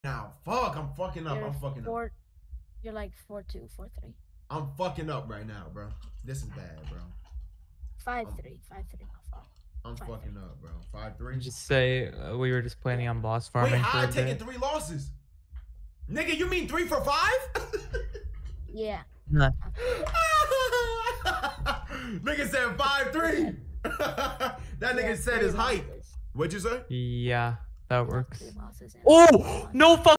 Now, fuck, I'm fucking up. I'm fucking up. You're like 4-2, 4-3. I'm fucking up right now, bro. This is bad, bro. 5-3, 5-3, my fault. I'm fucking up, bro. 5-3. Just say we were just planning on boss farming. Wait, how I taking 3 losses? Nigga, you mean 3 for 5? Yeah. Nah. Nigga said 5-3. That nigga said his height. What'd you say? Yeah, that works. Losses Oh, no fuck.